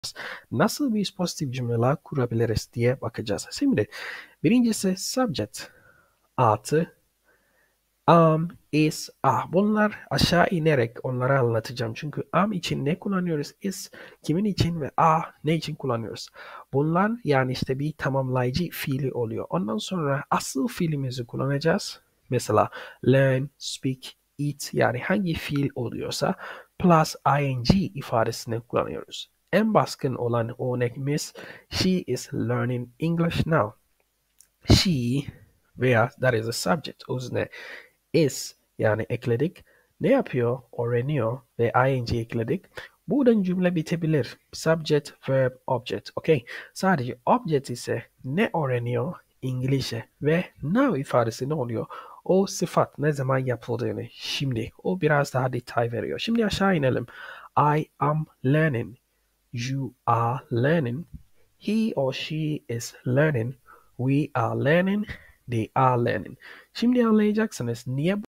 Nasıl biz pozitif cümleler kurabiliriz diye bakacağız. Şimdi birincisi subject artı am, is, are. Bunlar aşağı inerek onları anlatacağım. Çünkü am için ne kullanıyoruz? Is kimin için ve are ne için kullanıyoruz? Bunlar yani işte bir tamamlayıcı fiili oluyor. Ondan sonra asıl fiilimizi kullanacağız. Mesela learn, speak, eat yani hangi fiil oluyorsa plus ing ifadesini kullanıyoruz. En baskın olan örneğimiz she is learning English now. She veya that is a subject. O yüzden is yani ekledik. Ne yapıyor? Öğreniyor ve ing ekledik. Buradan cümle bitebilir. Subject, verb, object. Okay. Sadece object ise ne öğreniyor? İngilizce. Ve now ifadesi ne oluyor? O sıfat ne zaman yapıldığını. Şimdi. O biraz daha detay veriyor. Şimdi aşağı inelim. I am learning. You are learning. He or she is learning. We are learning. They are learning. Şimdi anlayacaksınız niye